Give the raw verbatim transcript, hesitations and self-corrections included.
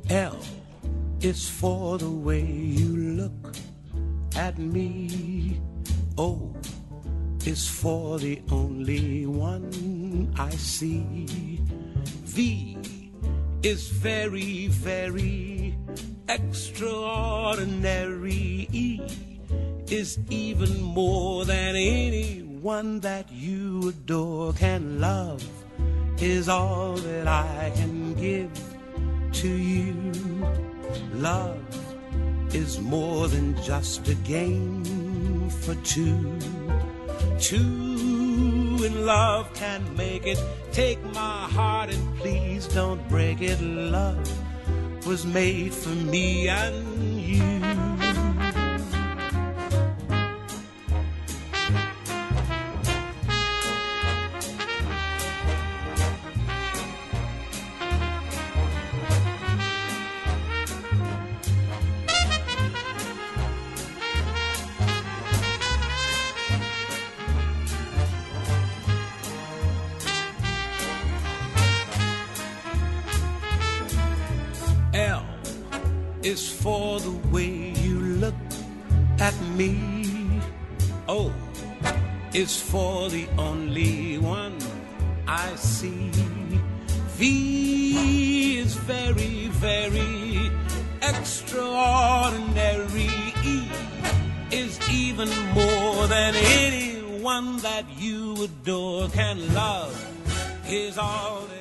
L is for the way you look at me. O is for the only one I see. V is very, very extraordinary. E is even more than anyone that you adore can love, is all that I can give to you. Love is more than just a game for two. Two in love can make it. Take my heart and please don't break it. Love was made for me and you. L is for the way you look at me. O is for the only one I see. V is very, very extraordinary. E is even more than anyone that you adore can love, is all that